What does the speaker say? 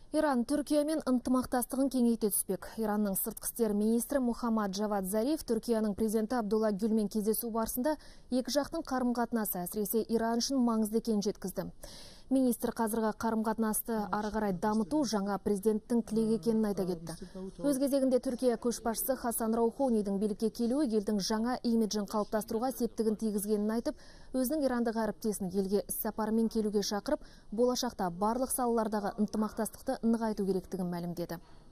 Иран Түркиямен ынтымақтастығын кеңейте түспек. Иранның сыртқы істер министрі Мухаммад Джавад Зариф Түркияның президенті Абдулла Гүлмен кездесу барысында екі жақтың қарым-қатынасы әсіресе Иран үшін маңызды екенін жеткізді. Министр қазіргі қарым-қатынасты ары қарай дамыту жаңа президенттің тілегі екенін айта кетті. Өз кезегінде Түркия көшбасшысы Хасан Роуханидің билікке келуі елдің жаңа имиджін қалыптастыруға септігін тигізгенін айтып, өзінің ирандық әріптесін елге іссапарымен келуге шақырып, болашақта барлық салалардағы ынтымақтастықты нығайту керектігін мәлімдеді.